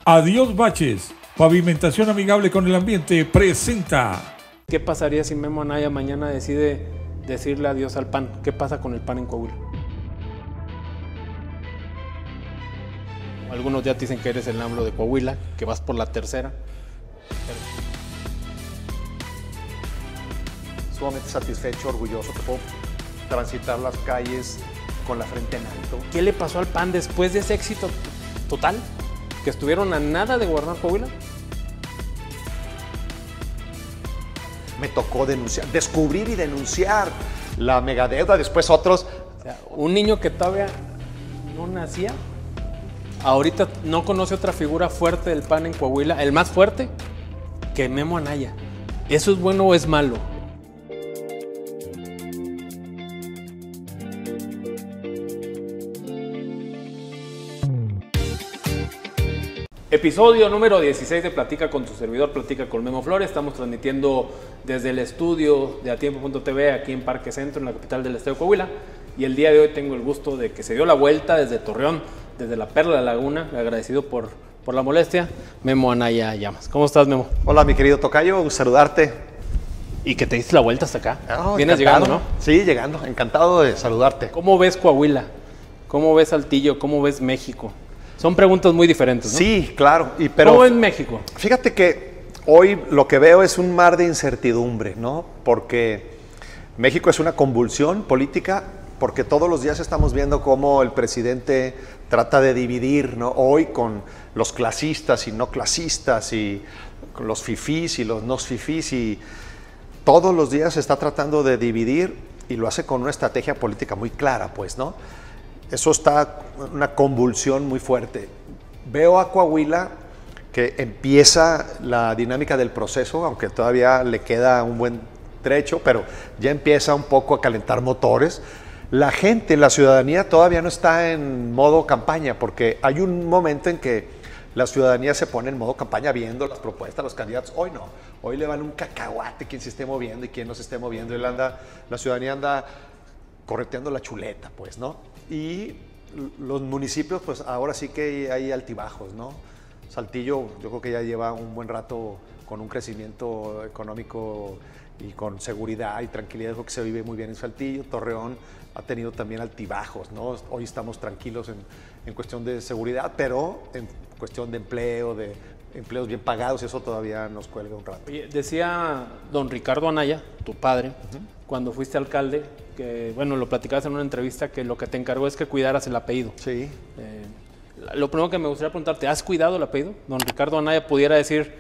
Adiós Baches, pavimentación amigable con el ambiente, presenta. ¿Qué pasaría si Memo Anaya mañana decide decirle adiós al PAN? ¿Qué pasa con el PAN en Coahuila? Algunos ya te dicen que eres el AMLO de Coahuila, que vas por la tercera. Sumamente satisfecho, orgulloso que puedo transitar las calles con la frente en alto. ¿Qué le pasó al PAN después de ese éxito total? ¿Que estuvieron a nada de gobernar Coahuila? Me tocó denunciar, descubrir y denunciar la megadeuda, después otros. O sea, un niño que todavía no nacía, ahorita no conoce otra figura fuerte del PAN en Coahuila, el más fuerte, que Memo Anaya. ¿Eso es bueno o es malo? Episodio número 16 de Platica con tu servidor, Platica con Memo Flores. Estamos transmitiendo desde el estudio de atiempo.tv aquí en Parque Centro, en la capital del estado de Coahuila. Y el día de hoy tengo el gusto de que se dio la vuelta desde Torreón, desde la Perla de la Laguna, agradecido por la molestia, Memo Anaya Llamas. ¿Cómo estás, Memo? Hola, mi querido tocayo, saludarte. Y que te diste la vuelta hasta acá. Oh, Vienes encantado, llegando, ¿no? Sí, llegando, encantado de saludarte. ¿Cómo ves Coahuila? ¿Cómo ves Saltillo? ¿Cómo ves México? Son preguntas muy diferentes, ¿no? Sí, claro. Pero ¿cómo ves México? fíjate que hoy lo que veo es un mar de incertidumbre, ¿no? Porque México es una convulsión política, porque todos los días estamos viendo cómo el presidente trata de dividir, ¿no? Hoy con los clasistas y no clasistas, y con los fifís y los no fifís, y todos los días está tratando de dividir, y lo hace con una estrategia política muy clara, pues, ¿no? Eso está una convulsión muy fuerte. Veo a Coahuila que empieza la dinámica del proceso, aunque todavía le queda un buen trecho, pero ya empieza un poco a calentar motores. La gente, la ciudadanía todavía no está en modo campaña, porque hay un momento en que la ciudadanía se pone en modo campaña viendo las propuestas, los candidatos. Hoy no, hoy le vale un cacahuate quién se esté moviendo y quién no se esté moviendo. La ciudadanía anda correteando la chuleta, pues, ¿no? Y los municipios, pues ahora sí que hay altibajos, ¿no? Saltillo, yo creo que ya lleva un buen rato con un crecimiento económico y con seguridad y tranquilidad, creo que se vive muy bien en Saltillo. Torreón ha tenido también altibajos, ¿no? Hoy estamos tranquilos en cuestión de seguridad, pero en cuestión de empleo, de empleos bien pagados, eso todavía nos cuelga un rato. Oye, decía don Ricardo Anaya, tu padre, cuando fuiste alcalde, que, bueno, lo platicabas en una entrevista, que lo que te encargó es que cuidaras el apellido. Sí. Lo primero que me gustaría preguntarte, ¿has cuidado el apellido? Don Ricardo Anaya pudiera decir,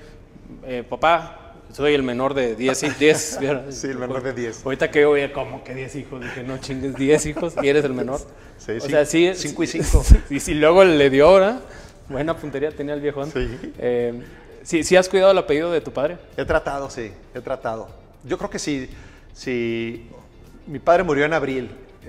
papá, soy el menor de 10. Sí, el menor de 10. Ahorita que oye, ¿cómo que 10 hijos? Dije, no chingues, 10 hijos y eres el menor. Sí, o sea, sí. 5 y 5. Y si luego le dio ahora, buena puntería tenía el viejón. Sí. ¿Sí has cuidado el apellido de tu padre? He tratado, sí, he tratado. Yo creo que sí. Mi padre murió en abril,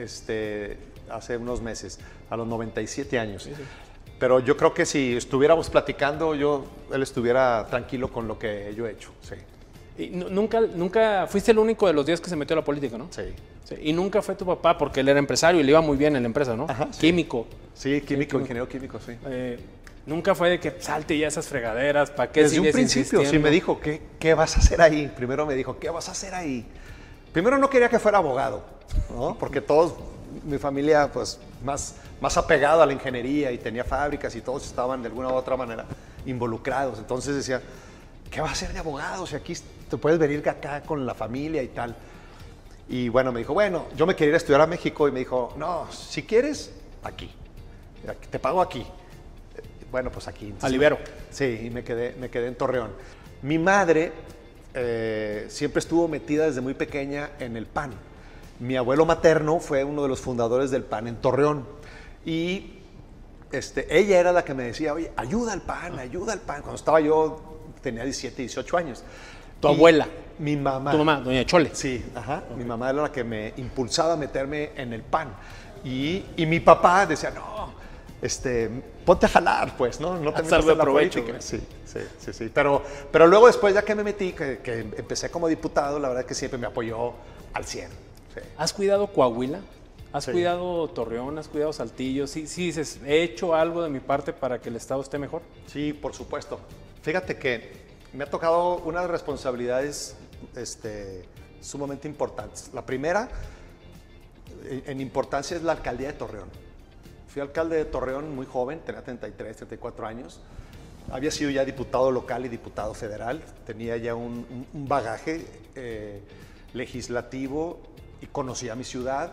hace unos meses, a los 97 años. Sí. Pero yo creo que si estuviéramos platicando, él estuviera tranquilo con lo que yo he hecho, sí. Y nunca fuiste el único de los 10 que se metió a la política, ¿no? Sí. Y nunca fue tu papá, porque él era empresario y le iba muy bien en la empresa, ¿no? Ajá, sí. Químico. Sí, químico, ingeniero químico, sí. Nunca fue de que salte ya esas fregaderas, ¿para qué Desde un principio, sí me dijo, ¿qué vas a hacer ahí? Primero me dijo, ¿qué vas a hacer ahí? Primero no quería que fuera abogado, ¿no? Porque todos, mi familia, pues, más apegado a la ingeniería y tenía fábricas y todos estaban de alguna u otra manera involucrados. Entonces decía, ¿qué vas a hacer de abogado? Si aquí te puedes venir acá con la familia y tal. Y bueno, me dijo, bueno, yo me quería ir a estudiar a México y me dijo, no, si quieres, aquí. Te pago aquí. Bueno, pues aquí. Entonces, Alibero. Sí, y me quedé en Torreón. Mi madre siempre estuvo metida desde muy pequeña en el PAN. Mi abuelo materno fue uno de los fundadores del PAN en Torreón. Y ella era la que me decía, oye, ayuda al PAN, ayuda al PAN. Cuando estaba yo, tenía 17, 18 años. ¿Tu abuela? Mi mamá. ¿Tu mamá, doña Chole? Sí, ajá. Okay. Mi mamá era la que me impulsaba a meterme en el PAN. Y mi papá decía, no, ponte a jalar, pues, ¿no? No te metas en la política. Sí. Pero luego después, ya que me metí, que empecé como diputado, la verdad es que siempre me apoyó al 100. Sí. ¿Has cuidado Coahuila? ¿Has Sí. cuidado Torreón? ¿Has cuidado Saltillo? Sí, sí, dices, ¿he hecho algo de mi parte para que el Estado esté mejor? Sí, por supuesto. Fíjate que me ha tocado unas responsabilidades sumamente importantes. La primera, en importancia, es la alcaldía de Torreón. Fui alcalde de Torreón muy joven, tenía 33, 34 años. Había sido ya diputado local y diputado federal. Tenía ya un bagaje legislativo y conocía mi ciudad.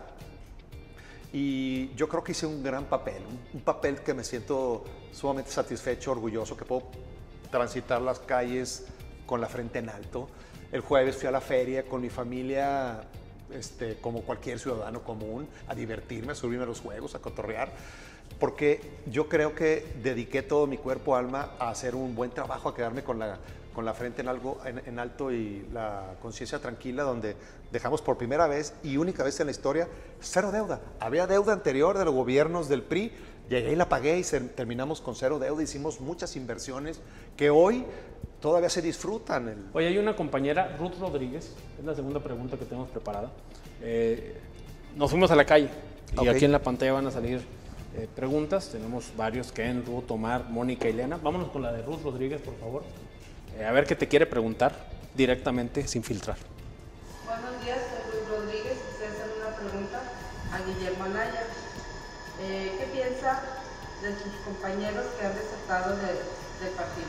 Y yo creo que hice un gran papel, un papel que me siento sumamente satisfecho, orgulloso, que puedo transitar las calles con la frente en alto. El jueves fui a la feria con mi familia, como cualquier ciudadano común, a divertirme, a subirme a los juegos, a cotorrear, porque yo creo que dediqué todo mi cuerpo, alma, a hacer un buen trabajo, a quedarme con la frente en alto y la conciencia tranquila, donde dejamos por primera vez y única vez en la historia cero deuda. Había deuda anterior de los gobiernos del PRI, llegué y la pagué y terminamos con cero deuda. Hicimos muchas inversiones que hoy todavía se disfrutan. Oye, hay una compañera, Ruth Rodríguez, es la segunda pregunta que tenemos preparada. Nos fuimos a la calle y Ok. aquí en la pantalla van a salir preguntas. Tenemos varios, Ken, Ruth, Omar, Mónica y Elena. Vámonos con la de Ruth Rodríguez, por favor. A ver qué te quiere preguntar directamente, sin filtrar. Buenos días, soy Ruth Rodríguez. Quisiera hacer una pregunta a Guillermo Anaya. ¿Qué piensa de sus compañeros que han desertado del partido?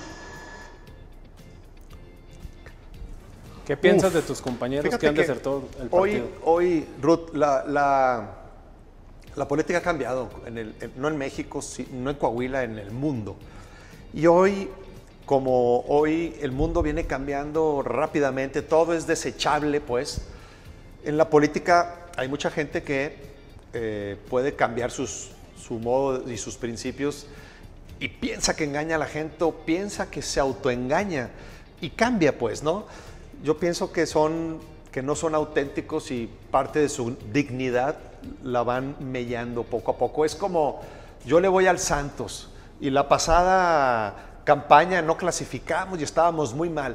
¿Qué piensas de tus compañeros Fíjate que han que desertado el partido? Hoy, Ruth, la política ha cambiado, no en México, no en Coahuila, en el mundo. Y hoy, como hoy el mundo viene cambiando rápidamente, todo es desechable, pues, en la política hay mucha gente que puede cambiar su modo y sus principios y piensa que engaña a la gente o piensa que se autoengaña y cambia, pues, ¿no? Yo pienso que no son auténticos y parte de su dignidad la van mellando poco a poco. Es como, yo le voy al Santos y la pasada campaña no clasificamos y estábamos muy mal.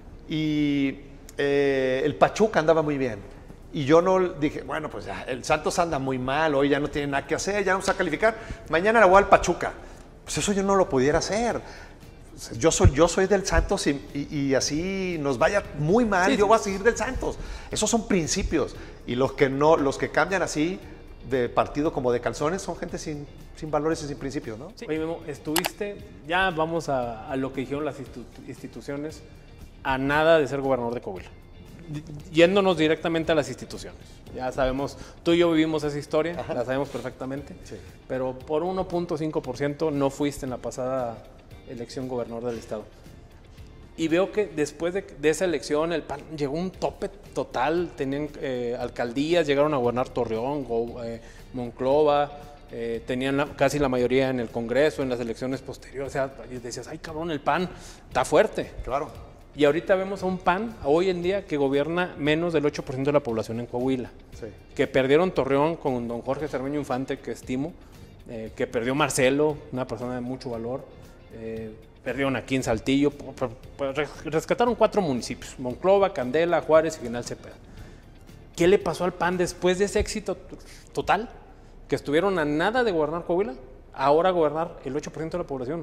Y el Pachuca andaba muy bien. Y yo no dije, bueno, pues ya, el Santos anda muy mal, hoy ya no tiene nada que hacer, ya vamos a calificar. Mañana le voy al Pachuca. Pues eso yo no lo pudiera hacer. Yo soy del Santos y así nos vaya muy mal, Sí, yo sí. voy a seguir del Santos. Esos son principios. Y los que cambian así de partido como de calzones son gente sin valores y sin principios, ¿no? Sí. Oye, Memo, ya vamos a lo que dijeron las instituciones, a nada de ser gobernador de Coahuila. Yéndonos directamente a las instituciones. Ya sabemos, tú y yo vivimos esa historia, Ajá. la sabemos perfectamente, Sí. pero por 1.5% no fuiste en la pasada elección gobernador del estado. Y veo que después de esa elección el PAN llegó a un tope total, tenían alcaldías, llegaron a gobernar Torreón, Monclova, tenían casi la mayoría en el Congreso, en las elecciones posteriores. O sea, decías, ay cabrón, el PAN está fuerte. Claro. Y ahorita vemos a un PAN, hoy en día, que gobierna menos del 8% de la población en Coahuila. Sí. Que perdieron Torreón con don Jorge Cermeño Infante, que estimo, que perdió Marcelo, una persona de mucho valor, perdieron aquí en Saltillo, rescataron 4 municipios, Monclova, Candela, Juárez y General Cepeda. ¿Qué le pasó al PAN después de ese éxito total? Que estuvieron a nada de gobernar Coahuila, ahora gobernar el 8% de la población.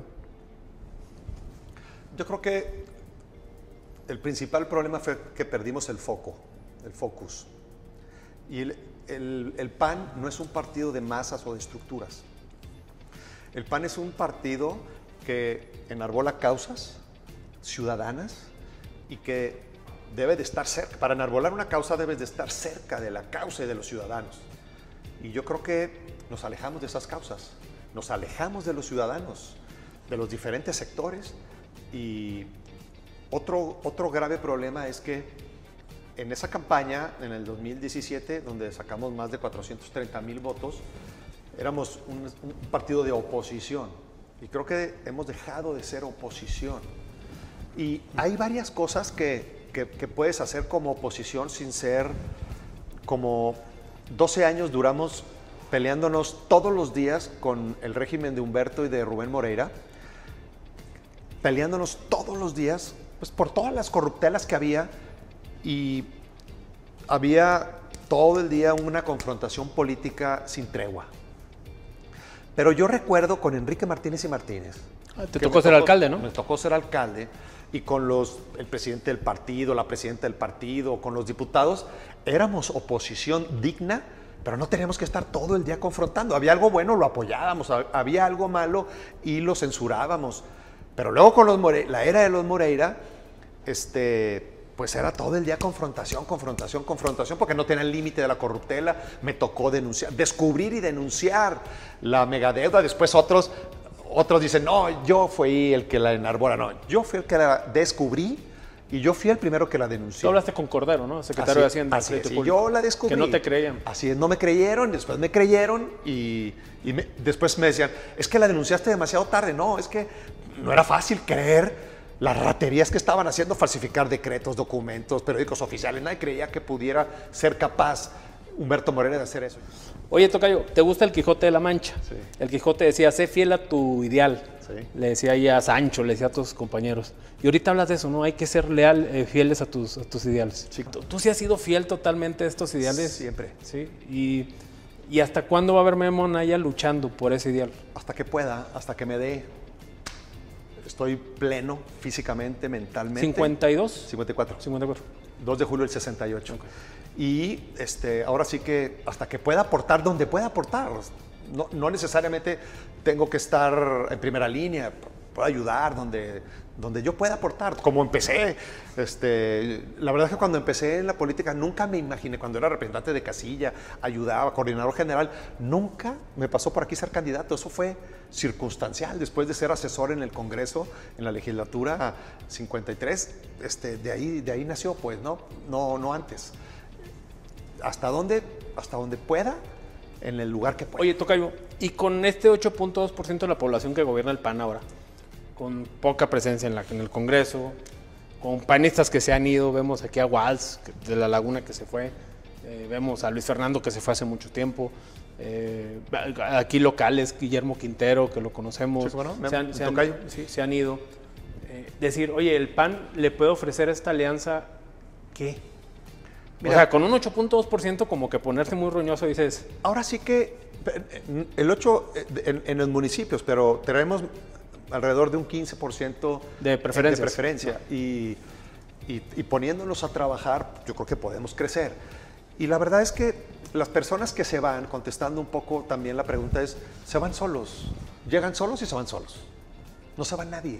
Yo creo que el principal problema fue que perdimos el focus. Y el PAN no es un partido de masas o de estructuras. El PAN es un partido que enarbola causas ciudadanas y que debe de estar cerca. Para enarbolar una causa debes de estar cerca de la causa y de los ciudadanos. Y yo creo que nos alejamos de esas causas, nos alejamos de los ciudadanos, de los diferentes sectores. Y otro grave problema es que en esa campaña, en el 2017, donde sacamos más de 430,000 votos, éramos un partido de oposición. Y creo que hemos dejado de ser oposición. Y hay varias cosas que puedes hacer como oposición sin ser como 12 años duramos peleándonos todos los días con el régimen de Humberto y de Rubén Moreira, peleándonos todos los días pues, por todas las corruptelas que había y había todo el día una confrontación política sin tregua. Pero yo recuerdo con Enrique Martínez y Martínez. Te tocó ser alcalde, ¿no? Me tocó ser alcalde y con el presidente del partido, la presidenta del partido, con los diputados, éramos oposición digna, pero no teníamos que estar todo el día confrontando. Había algo bueno, lo apoyábamos, había algo malo y lo censurábamos. Pero luego con la era de los Moreira, pues era todo el día confrontación, porque no tenían límite de la corruptela. Me tocó descubrir y denunciar la megadeuda. Después otros dicen, no, yo fui el que la enarbora. No, yo fui el que la descubrí y yo fui el primero que la denunció. Tú hablaste con Cordero, ¿no? Secretario de Hacienda. Así es, y yo la descubrí. Que no te creían. Así es, no me creyeron, después me creyeron y después me decían, es que la denunciaste demasiado tarde. No, es que no era fácil creer las raterías que estaban haciendo, falsificar decretos, documentos, periódicos oficiales. Nadie creía que pudiera ser capaz Humberto Moreira de hacer eso. Oye, tocayo, ¿te gusta el Quijote de la Mancha? Sí. El Quijote decía, sé fiel a tu ideal. Sí. Le decía ahí a Sancho, le decía a tus compañeros. Y ahorita hablas de eso, ¿no? Hay que ser fieles a tus ideales. Sí. ¿Tú sí has sido fiel totalmente a estos ideales? Siempre. Sí. ¿Y hasta cuándo va a haber Memo Anaya luchando por ese ideal? Hasta que pueda, hasta que me dé. Estoy pleno físicamente, mentalmente. ¿52? 54. 54. 2 de julio del 68. Okay. Y ahora sí que hasta que pueda aportar donde pueda aportar. No necesariamente tengo que estar en primera línea, puedo ayudar donde yo pueda aportar, como empecé. La verdad es que cuando empecé en la política nunca me imaginé, cuando era representante de casilla, ayudaba, coordinador general, nunca me pasó por aquí ser candidato. Eso fue circunstancial, después de ser asesor en el Congreso, en la legislatura 53, de ahí nació, pues, no antes. Hasta donde pueda, en el lugar que pueda. Oye, tocayo, y con este 8.2% de la población que gobierna el PAN ahora, con poca presencia en el Congreso, con panistas que se han ido, vemos aquí a Walz de La Laguna que se fue, vemos a Luis Fernando que se fue hace mucho tiempo, aquí locales, Guillermo Quintero, que lo conocemos, sí, bueno, se han ido. Decir, oye, el PAN le puede ofrecer a esta alianza, ¿qué? Mira, o sea, con un 8.2% como que ponerse muy roñoso dices... Ahora sí que el 8 en los municipios, pero tenemos alrededor de un 15% de preferencia. Y poniéndonos a trabajar, yo creo que podemos crecer. Y la verdad es que las personas que se van, contestando un poco también la pregunta es, se van solos, llegan solos y se van solos. No se va nadie.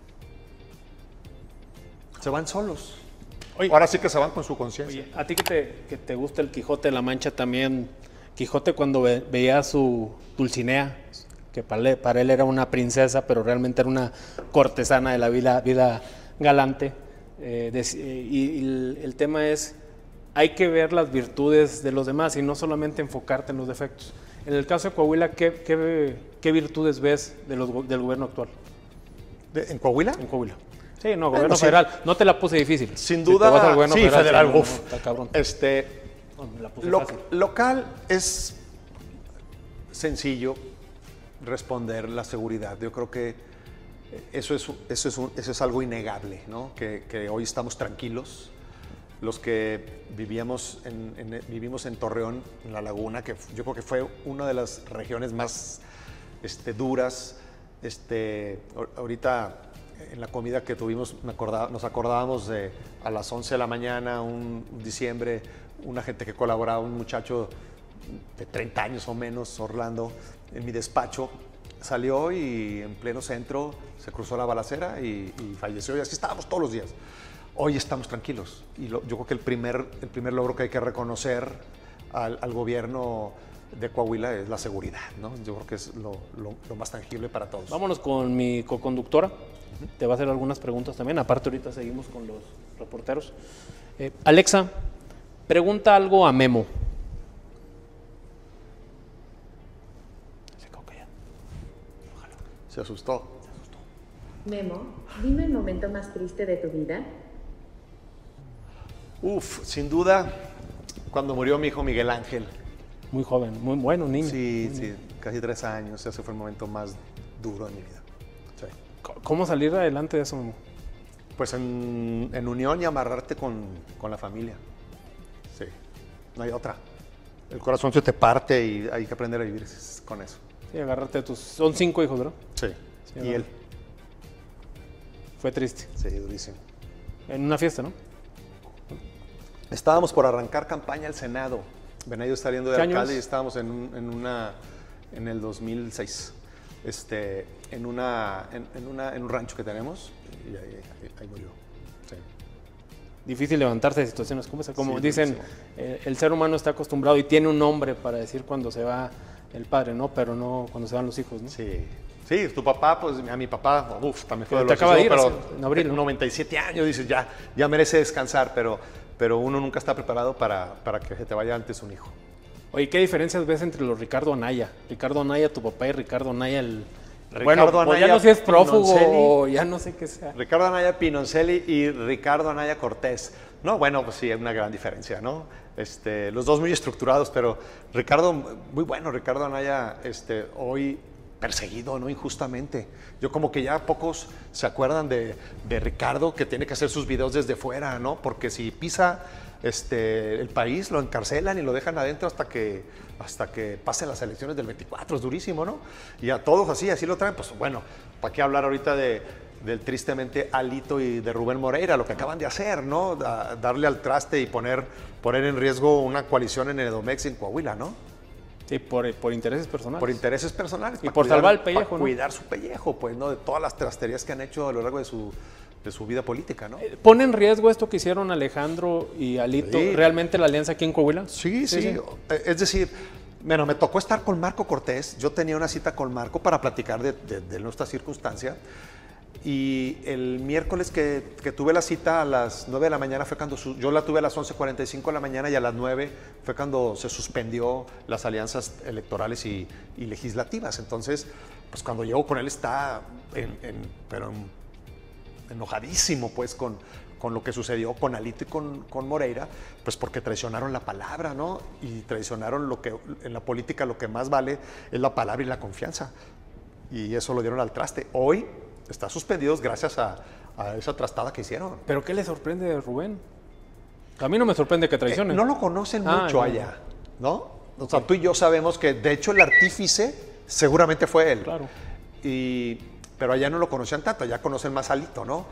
Se van solos. Oye, ahora sí que se van con su conciencia. Oye, a ti que te gusta el Quijote de la Mancha también, Quijote cuando veía a su Dulcinea, que para él era una princesa, pero realmente era una cortesana de la vida galante, y el tema es, hay que ver las virtudes de los demás y no solamente enfocarte en los defectos. En el caso de Coahuila, ¿qué virtudes ves del gobierno actual? ¿En Coahuila? En Coahuila. Sí, no, gobierno federal. No te la puse difícil. Sin duda, sí, federal, no, uf. Está cabrón. No, la puse fácil. Local es sencillo responder la seguridad. Yo creo que eso es algo innegable, ¿no? Que hoy estamos tranquilos. Los que vivimos en Torreón, en La Laguna, que yo creo que fue una de las regiones más duras. Ahorita en la comida que tuvimos nos acordábamos de a las 11 de la mañana, un diciembre, una gente que colaboraba, un muchacho de 30 años o menos, Orlando, en mi despacho, salió y en pleno centro se cruzó la balacera y falleció, y así estábamos todos los días. Hoy estamos tranquilos y yo creo que el primer logro que hay que reconocer al gobierno de Coahuila es la seguridad, ¿no? Yo creo que es lo más tangible para todos. Vámonos con mi coconductora. Te va a hacer algunas preguntas también. Aparte, ahorita seguimos con los reporteros. Alexa, pregunta algo a Memo. Se quedó callado. Se asustó. Memo, dime el momento más triste de tu vida. Sin duda, cuando murió mi hijo Miguel Ángel. Muy joven, muy bueno, niño. Sí, casi 3 años. Ese fue el momento más duro de mi vida. Sí. ¿Cómo salir adelante de eso, Memo? Pues en unión y amarrarte con la familia. Sí. no hay otra. El corazón se te parte y hay que aprender a vivir con eso. Sí, agarrarte a tus... Son 5 hijos, ¿verdad? Sí, Sí, y él. Fue triste. Sí, durísimo. En una fiesta, ¿no? Estábamos por arrancar campaña al Senado. Benaido está saliendo de ¿Qué alcalde años? y estábamos en el 2006, en un rancho que tenemos y ahí murió. Sí. Difícil levantarse de situaciones como esa. Como Sí, dicen, durísimo. el ser humano está acostumbrado y tiene un nombre para decir cuando se va el padre, ¿no? Pero no cuando se van los hijos, ¿no? Sí. Sí, tu papá, pues a mi papá, también fue Te acaba de ir pero en abril, ¿no? 97 años, dices, ya merece descansar, pero uno nunca está preparado para que se te vaya antes un hijo. Oye, ¿qué diferencias ves entre los Ricardo Anaya? Ricardo Anaya, tu papá, y Ricardo Anaya, Ricardo pues Anaya ya no sé si es prófugo Pinoncelli. o ya no sé qué sea. Ricardo Anaya Pinoncelli y Ricardo Anaya Cortés. No, bueno, pues sí, hay una gran diferencia, ¿no? Los dos muy estructurados, pero Ricardo, muy bueno, Ricardo Anaya, hoy perseguido, ¿no? Injustamente. Yo como que ya pocos se acuerdan de Ricardo, que tiene que hacer sus videos desde fuera, ¿no? Porque si pisa el país, lo encarcelan y lo dejan adentro hasta que pasen las elecciones del 24, es durísimo, ¿no? Y a todos así lo traen, pues bueno, ¿para qué hablar ahorita del tristemente Alito y de Rubén Moreira, lo que acaban de hacer, ¿no? Darle al traste y poner en riesgo una coalición en Edomex en Coahuila, ¿no? Sí, por intereses personales. Por intereses personales. Y por salvar el pellejo, para ¿no? cuidar su pellejo, pues, ¿no? De todas las trasterías que han hecho a lo largo de su vida política, ¿no? ¿Pone en riesgo esto que hicieron Alejandro y Alito, Sí. realmente la alianza aquí en Coahuila? Sí. Es decir, bueno, me tocó estar con Marco Cortés. Yo tenía una cita con Marco para platicar de nuestra circunstancia. Y el miércoles que tuve la cita a las 9 de la mañana fue cuando yo la tuve a las 11:45 de la mañana y a las 9 fue cuando se suspendió las alianzas electorales y legislativas. Entonces, pues cuando llego con él está enojadísimo pues con lo que sucedió con Alito y con Moreira, pues porque traicionaron la palabra, ¿no? Y traicionaron lo que en la política lo que más vale es la palabra y la confianza. Y eso lo dieron al traste. Hoy está suspendidos gracias a esa trastada que hicieron. ¿Pero qué le sorprende de Rubén? A mí no me sorprende que traicionen. No lo conocen mucho no. allá, ¿no? O sea, tú y yo sabemos que de hecho el artífice seguramente fue él. Claro. Pero allá no lo conocían tanto, allá conocen más a Alito, ¿no?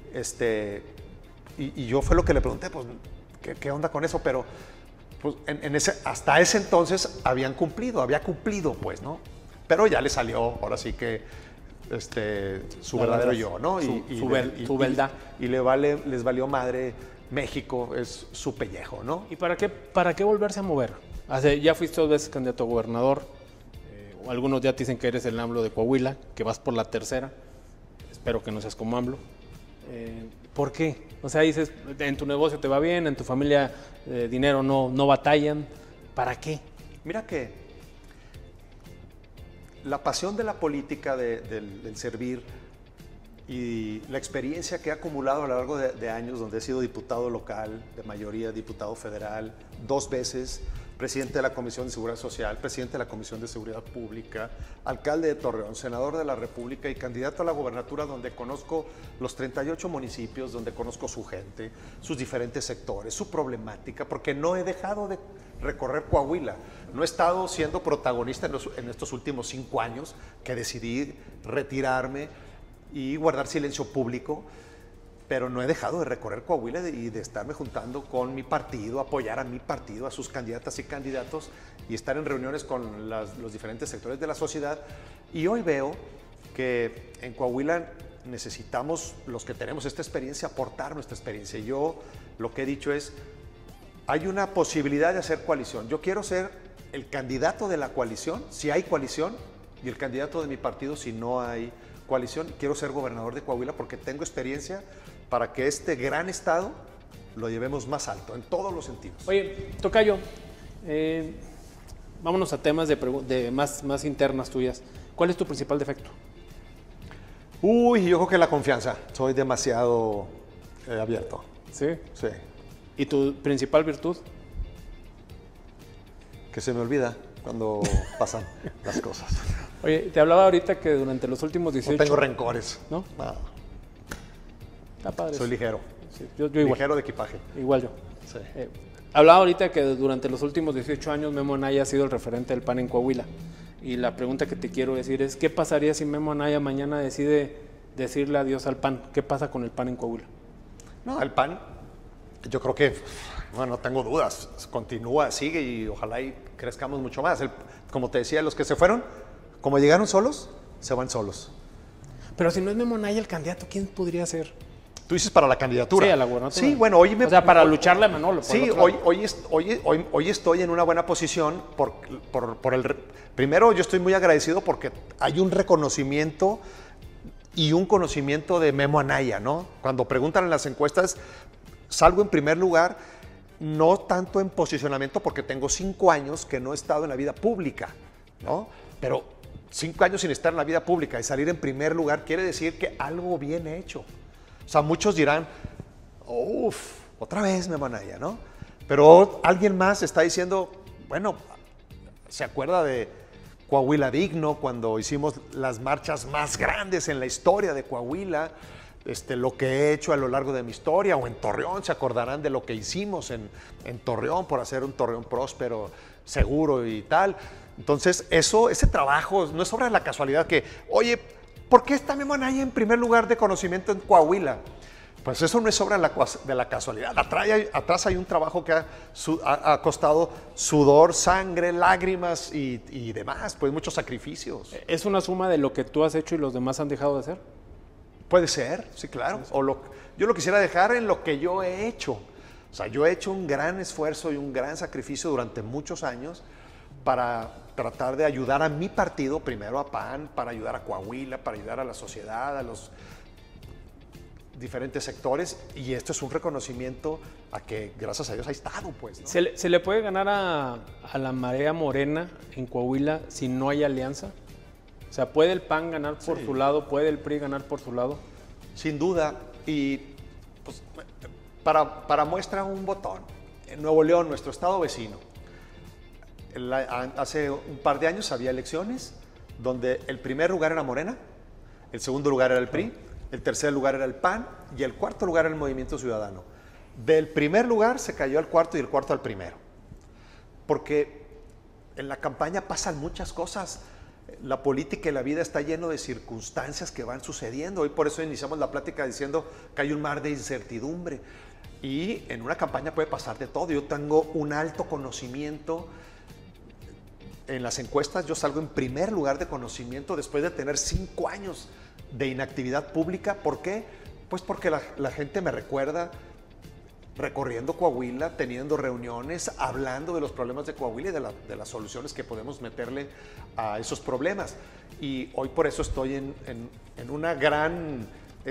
Y yo fue lo que le pregunté, pues, ¿qué onda con eso? Pero pues, hasta ese entonces había cumplido, pues, ¿no? Pero ya le salió, ahora sí que su La verdadero verdad, yo, ¿no? su verdad. Y les valió madre México, es su pellejo, ¿no? ¿Y para qué volverse a mover? Ya fuiste 2 veces candidato a gobernador, o algunos ya te dicen que eres el AMLO de Coahuila, que vas por la 3ª, espero que no seas como AMLO. ¿Por qué? O sea, dices, en tu negocio te va bien, en tu familia dinero no batallan, ¿para qué? Mira que la pasión de la política, del servir y la experiencia que he acumulado a lo largo de años, donde he sido diputado local, de mayoría diputado federal, 2 veces, presidente de la Comisión de Seguridad Social, presidente de la Comisión de Seguridad Pública, alcalde de Torreón, senador de la República y candidato a la gobernatura, donde conozco los 38 municipios, donde conozco su gente, sus diferentes sectores, su problemática, porque no he dejado de recorrer Coahuila. No he estado siendo protagonista en estos últimos 5 años que decidí retirarme y guardar silencio público, pero no he dejado de recorrer Coahuila y de estarme juntando con mi partido, apoyar a mi partido, a sus candidatas y candidatos y estar en reuniones con los diferentes sectores de la sociedad. Y hoy veo que en Coahuila necesitamos, los que tenemos esta experiencia, aportar nuestra experiencia. Yo lo que he dicho es, hay una posibilidad de hacer coalición. Yo quiero ser el candidato de la coalición, si hay coalición, y el candidato de mi partido si no hay coalición. Quiero ser gobernador de Coahuila porque tengo experiencia para que este gran estado lo llevemos más alto, en todos los sentidos. Oye, tocayo, vámonos a temas de más internas tuyas. ¿Cuál es tu principal defecto? Uy, yo creo que la confianza. Soy demasiado abierto. ¿Sí? Sí. ¿Y tu principal virtud? Que se me olvida cuando pasan las cosas. Oye, te hablaba ahorita que durante los últimos 18... No tengo rencores. ¿No? No. Está padre. Soy ligero. Sí, yo igual. Ligero de equipaje. Igual yo. Sí. Hablaba ahorita que durante los últimos 18 años Memo Anaya ha sido el referente del PAN en Coahuila. Y la pregunta que te quiero decir es, ¿qué pasaría si Memo Anaya mañana decide decirle adiós al PAN? ¿Qué pasa con el PAN en Coahuila? No, el PAN, yo creo que, bueno, no tengo dudas, continúa, sigue y ojalá y crezcamos mucho más. Como te decía, los que se fueron, como llegaron solos, se van solos. Pero si no es Memo Anaya el candidato, ¿quién podría ser? Tú dices para la candidatura. Sí, a la gubernatura. Sí, bueno, hoy O sea, para lucharle a Manolo. Sí, hoy estoy en una buena posición primero, yo estoy muy agradecido porque hay un reconocimiento y un conocimiento de Memo Anaya, ¿no? Cuando preguntan en las encuestas, salgo en primer lugar, no tanto en posicionamiento porque tengo 5 años que no he estado en la vida pública, ¿no? Pero 5 años sin estar en la vida pública y salir en primer lugar quiere decir que algo bien hecho. O sea, muchos dirán, uff, otra vez Memo Anaya, ¿no? Pero alguien más está diciendo, bueno, se acuerda de Coahuila Digno, cuando hicimos las marchas más grandes en la historia de Coahuila, lo que he hecho a lo largo de mi historia, o en Torreón, se acordarán de lo que hicimos en Torreón por hacer un Torreón próspero, seguro y tal. Entonces, ese trabajo no es obra de la casualidad que, oye, ¿por qué está Memo Anaya en primer lugar de conocimiento en Coahuila? Pues eso no es obra de la casualidad. Atrás hay un trabajo que ha costado sudor, sangre, lágrimas y demás, pues muchos sacrificios. ¿Es una suma de lo que tú has hecho y los demás han dejado de hacer? Puede ser, sí, claro. Yo lo quisiera dejar en lo que yo he hecho. O sea, yo he hecho un gran esfuerzo y un gran sacrificio durante muchos años para tratar de ayudar a mi partido, primero a PAN, para ayudar a Coahuila, para ayudar a la sociedad, a los diferentes sectores, y esto es un reconocimiento a que gracias a Dios ha estado, pues, ¿no? ¿Se le puede ganar a la marea morena en Coahuila si no hay alianza? O sea, ¿puede el PAN ganar por su lado? ¿Puede el PRI ganar por su lado? Sin duda, y pues, para muestra un botón, en Nuevo León, nuestro estado vecino, hace un par de años había elecciones donde el primer lugar era Morena, el segundo lugar era el PRI, el tercer lugar era el PAN y el cuarto lugar era el Movimiento Ciudadano. Del primer lugar se cayó al cuarto y el cuarto al primero. Porque en la campaña pasan muchas cosas. La política y la vida está lleno de circunstancias que van sucediendo. Hoy por eso iniciamos la plática diciendo que hay un mar de incertidumbre. Y en una campaña puede pasar de todo. Yo tengo un alto conocimiento. En las encuestas yo salgo en primer lugar de conocimiento después de tener 5 años de inactividad pública. ¿Por qué? Pues porque la gente me recuerda recorriendo Coahuila, teniendo reuniones, hablando de los problemas de Coahuila y de las soluciones que podemos meterle a esos problemas. Y hoy por eso estoy en una gran,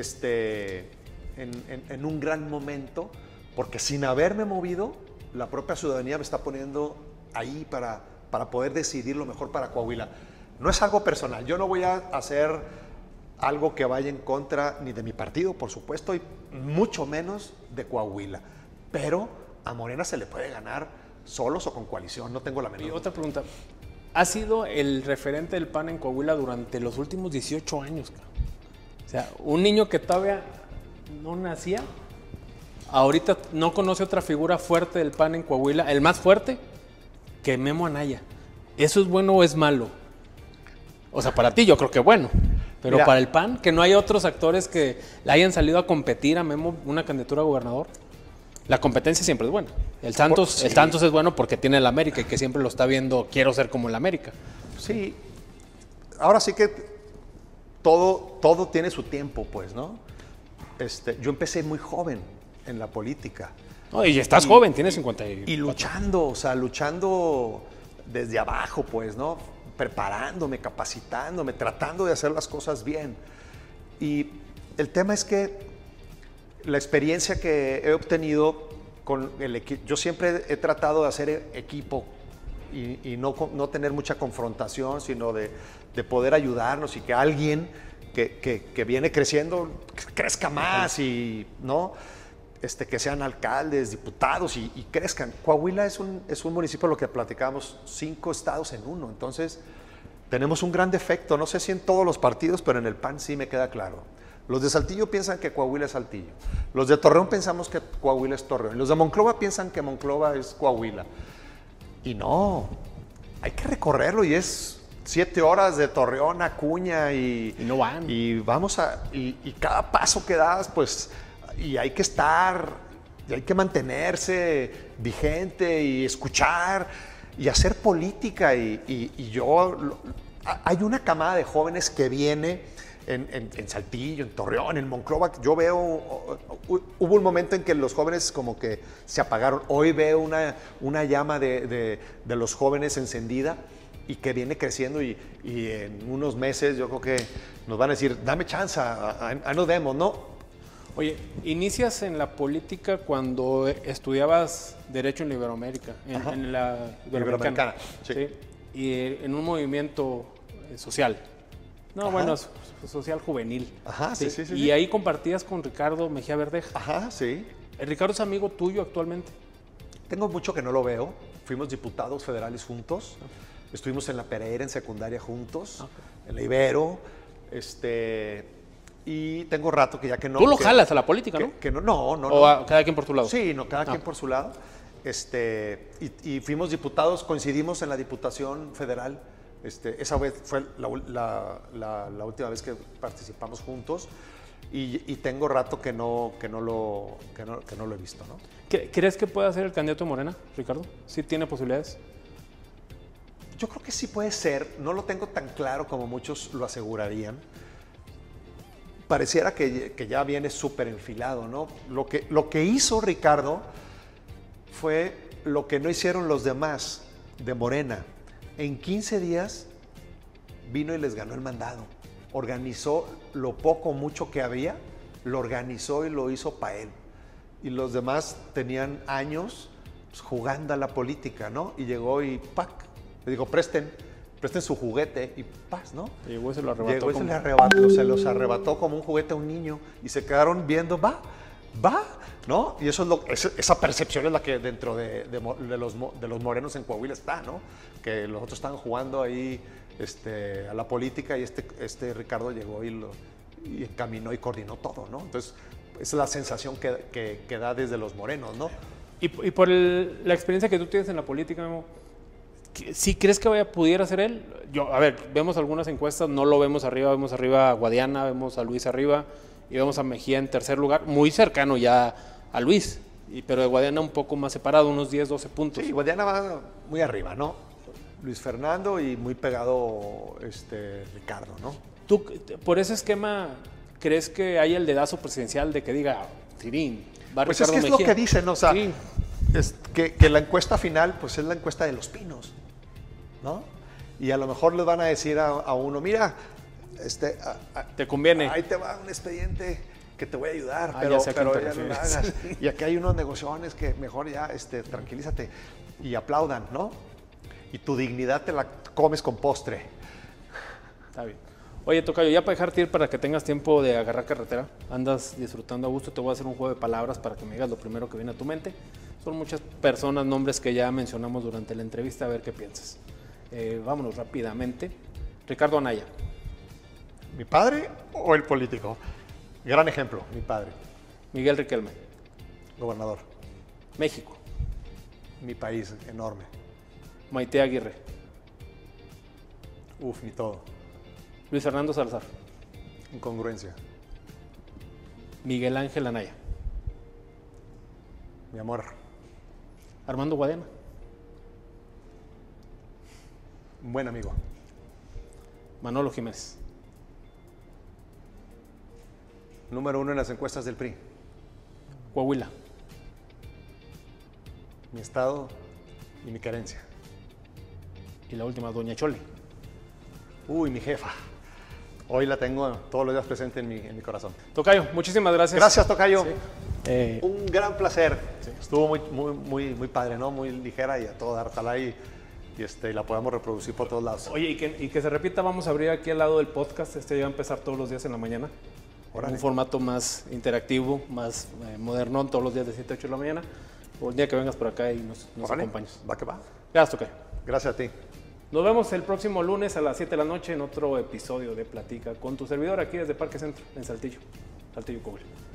en un gran momento, porque sin haberme movido, la propia ciudadanía me está poniendo ahí para poder decidir lo mejor para Coahuila. No es algo personal, yo no voy a hacer algo que vaya en contra ni de mi partido, por supuesto, y mucho menos de Coahuila. Pero a Morena se le puede ganar solos o con coalición, no tengo la menor. Y otra pregunta, ¿has sido el referente del PAN en Coahuila durante los últimos 18 años? O sea, un niño que todavía no nacía, ahorita no conoce otra figura fuerte del PAN en Coahuila, el más fuerte, que Memo Anaya. ¿Eso es bueno o es malo? O sea, para ti yo creo que bueno. Pero mira, para el PAN, que no hay otros actores que le hayan salido a competir a Memo una candidatura a gobernador. La competencia siempre es buena. El Santos es bueno porque tiene el América y que siempre lo está viendo, quiero ser como el América. Sí, ahora sí que todo tiene su tiempo, pues, ¿no? Yo empecé muy joven en la política. No, y estás joven, tienes 50 y luchando, o sea, luchando desde abajo, pues, ¿no? Preparándome, capacitándome, tratando de hacer las cosas bien. Y el tema es que la experiencia que he obtenido con el equipo, yo siempre he tratado de hacer equipo y no tener mucha confrontación, sino de poder ayudarnos y que alguien que viene creciendo crezca más y, ¿no? Que sean alcaldes, diputados y crezcan. Coahuila es un municipio, lo que platicábamos, 5 estados en uno. Entonces, tenemos un gran defecto. No sé si en todos los partidos, pero en el PAN sí me queda claro. Los de Saltillo piensan que Coahuila es Saltillo. Los de Torreón pensamos que Coahuila es Torreón. Los de Monclova piensan que Monclova es Coahuila. Y no, hay que recorrerlo y es 7 horas de Torreón a Acuña y no van. Y vamos a, y cada paso que das, pues, y hay que estar, y hay que mantenerse vigente y escuchar y hacer política. Y yo, hay una camada de jóvenes que viene en Saltillo, en Torreón, en Monclova. Yo veo, hubo un momento en que los jóvenes como que se apagaron. Hoy veo una llama de los jóvenes encendida y que viene creciendo y en unos meses yo creo que nos van a decir, dame chance, ahí nos vemos, ¿no? Oye, inicias en la política cuando estudiabas Derecho en Iberoamérica, en la Iberoamericana. Sí. Y en un movimiento social. No, Ajá. bueno, social juvenil. Ajá, sí. Y ahí compartías con Ricardo Mejía Verdeja. Ajá, sí. ¿Ricardo es amigo tuyo actualmente? Tengo mucho que no lo veo. Fuimos diputados federales juntos. Estuvimos en la Pereira en secundaria juntos, en la Ibero. Y tengo rato que ya que no... Tú lo jalas a la política, ¿no? Que no. ¿O cada quien por tu lado? Sí, no, cada quien por su lado. Y fuimos diputados, coincidimos en la Diputación Federal. Esa vez fue la última vez que participamos juntos y tengo rato que no lo he visto, ¿no? ¿Crees que pueda ser el candidato de Morena, Ricardo? ¿Sí tiene posibilidades? Yo creo que sí puede ser, no lo tengo tan claro como muchos lo asegurarían. Pareciera que ya viene súper enfilado, ¿no? Lo que hizo Ricardo fue lo que no hicieron los demás de Morena. En 15 días vino y les ganó el mandado. Organizó lo poco o mucho que había, lo organizó y lo hizo para él. Y los demás tenían años pues, jugando a la política, ¿no? Y llegó y ¡pac! Le dijo, presten su juguete y paz, ¿no? Y llegó y se lo arrebató. Llegó y se los arrebató como un juguete a un niño y se quedaron viendo, va, ¿no? Y eso es esa percepción es la que dentro de los morenos en Coahuila está, ¿no? Que los otros estaban jugando ahí a la política y Ricardo llegó y encaminó y coordinó todo, ¿no? Entonces, esa es la sensación que da desde los morenos, ¿no? Y por la experiencia que tú tienes en la política, Memo, ¿sí crees que pudiera ser él? Vemos algunas encuestas, no lo vemos arriba a Guadiana, vemos a Luis arriba y vemos a Mejía en tercer lugar, muy cercano ya a Luis, pero de Guadiana un poco más separado, unos 10, 12 puntos. Sí, Guadiana va muy arriba, ¿no? Luis Fernando y muy pegado Ricardo, ¿no? ¿Tú, por ese esquema, crees que hay el dedazo presidencial de que diga, Tirín, va pues Ricardo es que es Mejía? lo que dicen, o sea, Sí. es que la encuesta final, pues es la encuesta de Los Pinos, ¿no? Y a lo mejor les van a decir a uno, mira, te conviene. Ahí te va un expediente que te voy a ayudar, Ah, pero ya sé a quién te ya no lo refieres. hagas. Y aquí hay unos negociaciones que mejor ya, tranquilízate y aplaudan, ¿no? Y tu dignidad te la comes con postre. Está bien. Oye, Tocayo, ya para dejarte ir, para que tengas tiempo de agarrar carretera, andas disfrutando a gusto, te voy a hacer un juego de palabras para que me digas lo primero que viene a tu mente. Son muchas personas, nombres que ya mencionamos durante la entrevista, a ver qué piensas. Vámonos rápidamente. Ricardo Anaya. ¿Mi padre o el político? Gran ejemplo, mi padre, Miguel Riquelme. gobernador. México. Mi país, enorme. Maite Aguirre. Uf, mi todo. Luis Fernando Salazar. Incongruencia. Miguel Ángel Anaya. Mi amor. Armando Guadiana. Un buen amigo. Manolo Jiménez. Número 1 en las encuestas del PRI. Coahuila. Mi estado y mi carencia. Y la última, Doña Chole. Uy, mi jefa. Hoy la tengo todos los días presente en mi corazón. Tocayo, muchísimas gracias. Gracias, Tocayo. Sí. Un gran placer. Sí. Estuvo muy padre, ¿no? Muy ligera y a todo dar. Ojalá y la podamos reproducir por todos lados. Oye, y que se repita, vamos a abrir aquí al lado del podcast. Ya va a empezar todos los días en la mañana. Órale. Un formato más interactivo, más moderno, todos los días de 7 a 8 de la mañana. O el día que vengas por acá y nos acompañes. Va que va. Gracias, Tocayo. Gracias a ti. Nos vemos el próximo lunes a las 7 de la noche en otro episodio de Platica con tu servidor aquí desde Parque Centro, en Saltillo, Coahuila.